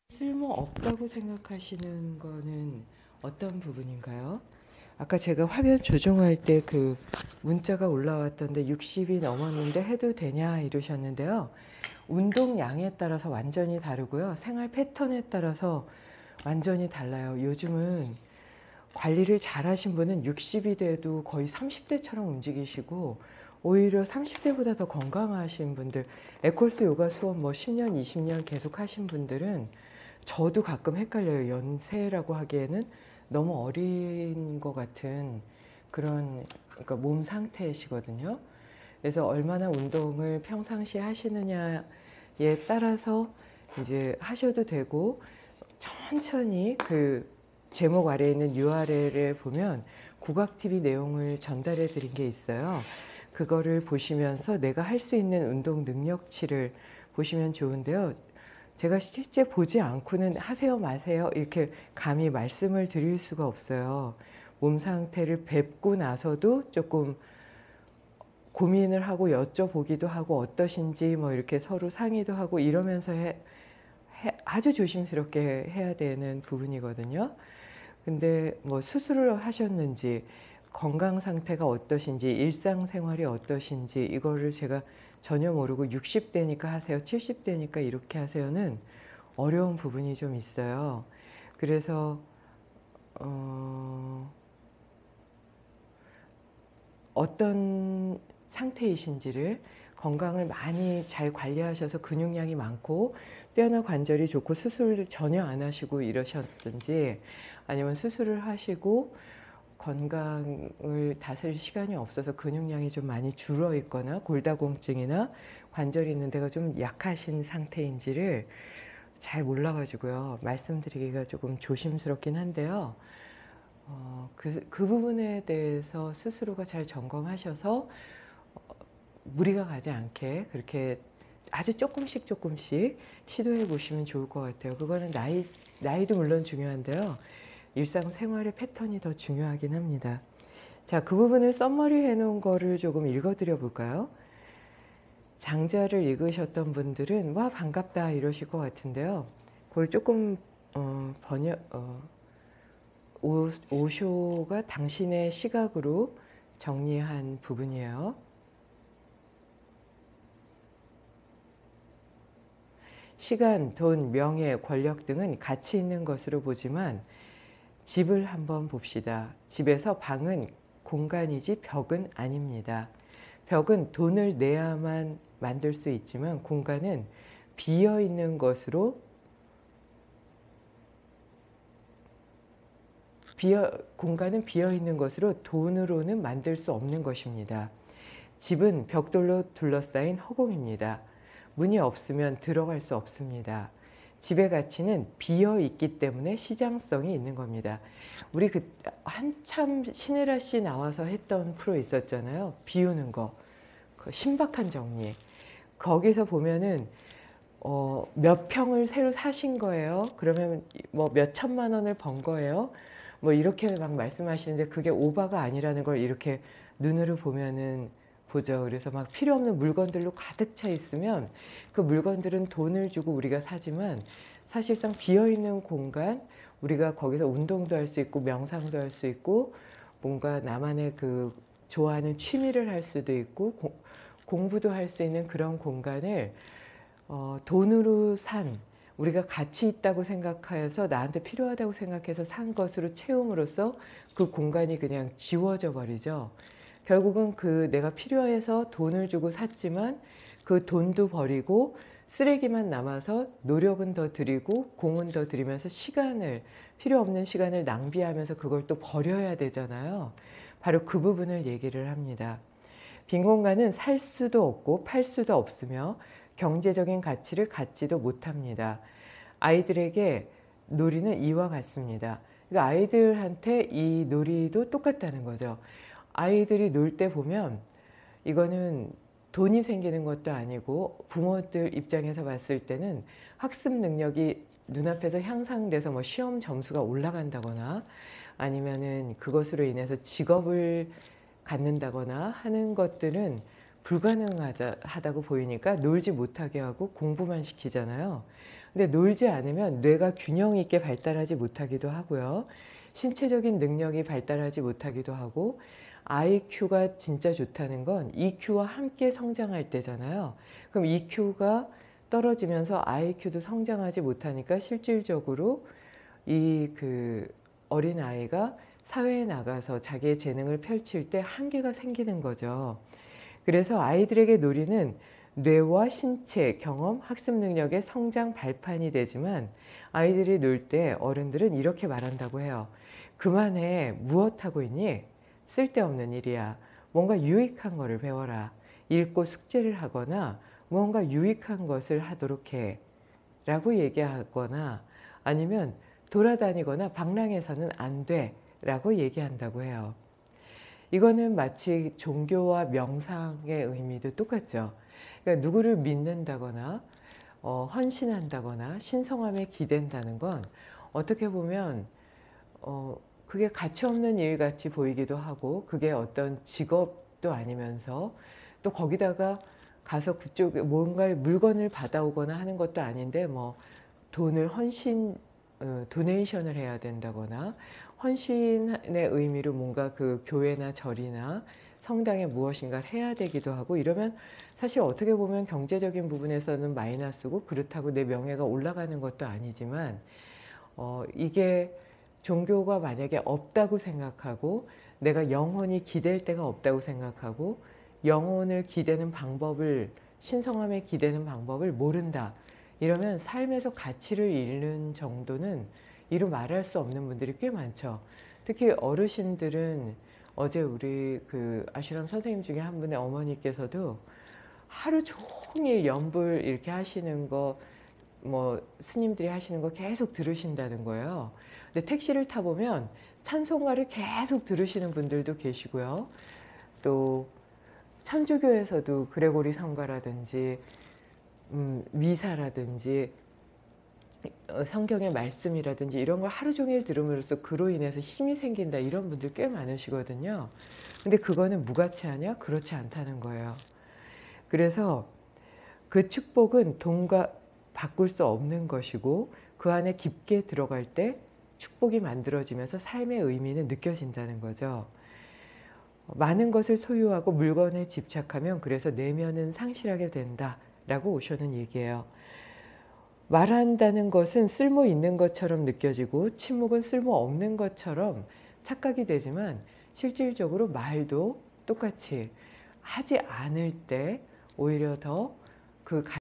쓸모없다고 생각하시는 거는 어떤 부분인가요? 아까 제가 화면 조정할 때 그 문자가 올라왔던데 60이 넘었는데 해도 되냐 이러셨는데요. 운동량에 따라서 완전히 다르고요. 생활 패턴에 따라서 완전히 달라요. 요즘은 관리를 잘 하신 분은 60이 돼도 거의 30대처럼 움직이시고 오히려 30대보다 더 건강하신 분들, 에콜스 요가 수업 뭐 10년, 20년 계속 하신 분들은 저도 가끔 헷갈려요. 연세라고 하기에는 너무 어린 것 같은 그런 그러니까 몸 상태시거든요. 그래서 얼마나 운동을 평상시에 하시느냐에 따라서 이제 하셔도 되고 천천히 그 제목 아래에 있는 URL에 보면 국악TV 내용을 전달해 드린 게 있어요. 그거를 보시면서 내가 할 수 있는 운동 능력치를 보시면 좋은데요. 제가 실제 보지 않고는 하세요 마세요 이렇게 감히 말씀을 드릴 수가 없어요. 몸 상태를 뵙고 나서도 조금 고민을 하고 여쭤보기도 하고 어떠신지 뭐 이렇게 서로 상의도 하고 이러면서 아주 조심스럽게 해야 되는 부분이거든요. 근데 뭐 수술을 하셨는지 건강 상태가 어떠신지 일상생활이 어떠신지 이거를 제가 전혀 모르고 60대니까 하세요 70대니까 이렇게 하세요는 어려운 부분이 좀 있어요. 그래서 어떤 상태이신지를 건강을 많이 잘 관리하셔서 근육량이 많고 뼈나 관절이 좋고 수술을 전혀 안 하시고 이러셨든지 아니면 수술을 하시고 건강을 다스릴 시간이 없어서 근육량이 좀 많이 줄어 있거나 골다공증이나 관절이 있는 데가 좀 약하신 상태인지를 잘 몰라가지고요. 말씀드리기가 조금 조심스럽긴 한데요. 그 부분에 대해서 스스로가 잘 점검하셔서 무리가 가지 않게 그렇게 아주 조금씩 시도해 보시면 좋을 것 같아요. 그거는 나이도 물론 중요한데요. 일상생활의 패턴이 더 중요하긴 합니다. 자, 그 부분을 썸머리 해놓은 거를 조금 읽어드려 볼까요? 장자를 읽으셨던 분들은 와 반갑다 이러실 것 같은데요. 그걸 조금 오쇼가 당신의 시각으로 정리한 부분이에요. 시간, 돈, 명예, 권력 등은 가치 있는 것으로 보지만 집을 한번 봅시다. 집에서 방은 공간이지 벽은 아닙니다. 벽은 돈을 내야만 만들 수 있지만 공간은 비어있는 것으로 공간은 비어있는 것으로 돈으로는 만들 수 없는 것입니다. 집은 벽돌로 둘러싸인 허공입니다. 문이 없으면 들어갈 수 없습니다. 집의 가치는 비어있기 때문에 시장성이 있는 겁니다. 우리 한참 신혜라 씨 나와서 했던 프로 있었잖아요. 비우는 거. 그 신박한 정리. 거기서 보면은 몇 평을 새로 사신 거예요. 그러면 뭐 몇 천만 원을 번 거예요. 뭐 이렇게 막 말씀하시는데 그게 오바가 아니라는 걸 이렇게 눈으로 보면은 보죠. 그래서 막 필요 없는 물건들로 가득 차 있으면 그 물건들은 돈을 주고 우리가 사지만 사실상 비어있는 공간, 우리가 거기서 운동도 할 수 있고 명상도 할 수 있고 뭔가 나만의 그 좋아하는 취미를 할 수도 있고 공부도 할 수 있는 그런 공간을 돈으로 산 우리가 가치 있다고 생각해서 나한테 필요하다고 생각해서 산 것으로 채움으로써 그 공간이 그냥 지워져 버리죠. 결국은 그 내가 필요해서 돈을 주고 샀지만 그 돈도 버리고 쓰레기만 남아서 노력은 더 들이고 공은 더 들이면서 필요 없는 시간을 낭비하면서 그걸 또 버려야 되잖아요. 바로 그 부분을 얘기를 합니다. 빈 공간은 살 수도 없고 팔 수도 없으며 경제적인 가치를 갖지도 못합니다. 아이들에게 놀이는 이와 같습니다. 그러니까 아이들한테 이 놀이도 똑같다는 거죠. 아이들이 놀 때 보면 이거는 돈이 생기는 것도 아니고 부모들 입장에서 봤을 때는 학습 능력이 눈앞에서 향상돼서 뭐 시험 점수가 올라간다거나 아니면은 그것으로 인해서 직업을 갖는다거나 하는 것들은 불가능하다고 보이니까 놀지 못하게 하고 공부만 시키잖아요. 근데 놀지 않으면 뇌가 균형 있게 발달하지 못하기도 하고요. 신체적인 능력이 발달하지 못하기도 하고, IQ가 진짜 좋다는 건 EQ와 함께 성장할 때잖아요. 그럼 EQ가 떨어지면서 IQ도 성장하지 못하니까 실질적으로 이 어린아이가 사회에 나가서 자기의 재능을 펼칠 때 한계가 생기는 거죠. 그래서 아이들에게 놀이는 뇌와 신체, 경험, 학습 능력의 성장 발판이 되지만, 아이들이 놀 때 어른들은 이렇게 말한다고 해요. 그만해. 무엇 하고 있니? 쓸데없는 일이야. 뭔가 유익한 거를 배워라. 읽고 숙제를 하거나 무언가 유익한 것을 하도록 해. 라고 얘기하거나, 아니면 돌아다니거나 방랑해서는 안 돼. 라고 얘기한다고 해요. 이거는 마치 종교와 명상의 의미도 똑같죠. 그러니까 누구를 믿는다거나 헌신한다거나 신성함에 기댄다는 건 어떻게 보면 그게 가치없는 일 같이 보이기도 하고, 그게 어떤 직업도 아니면서, 또 거기다가 가서 그쪽에 뭔가를 물건을 받아오거나 하는 것도 아닌데 뭐 돈을 도네이션을 해야 된다거나, 헌신의 의미로 뭔가 그 교회나 절이나 성당에 무엇인가를 해야 되기도 하고, 이러면 사실 어떻게 보면 경제적인 부분에서는 마이너스고, 그렇다고 내 명예가 올라가는 것도 아니지만, 이게 종교가 만약에 없다고 생각하고, 내가 영혼이 기댈 데가 없다고 생각하고, 영혼을 기대는 방법을, 신성함에 기대는 방법을 모른다. 이러면 삶에서 가치를 잃는 정도는 이루 말할 수 없는 분들이 꽤 많죠. 특히 어르신들은, 어제 우리 아슈람 선생님 중에 한 분의 어머니께서도 하루 종일 연불 이렇게 하시는 거, 뭐 스님들이 하시는 거 계속 들으신다는 거예요. 근데 택시를 타보면 찬송가를 계속 들으시는 분들도 계시고요. 또 천주교에서도 그레고리 성가라든지 미사라든지 성경의 말씀이라든지 이런 걸 하루 종일 들음으로써 그로 인해서 힘이 생긴다, 이런 분들 꽤 많으시거든요. 근데 그거는 무가치하냐? 그렇지 않다는 거예요. 그래서 그 축복은 돈과 바꿀 수 없는 것이고, 그 안에 깊게 들어갈 때 축복이 만들어지면서 삶의 의미는 느껴진다는 거죠. 많은 것을 소유하고 물건에 집착하면 그래서 내면은 상실하게 된다 라고 오쇼는 얘기해요. 말한다는 것은 쓸모 있는 것처럼 느껴지고 침묵은 쓸모 없는 것처럼 착각이 되지만, 실질적으로 말도 똑같이 하지 않을 때 오히려 더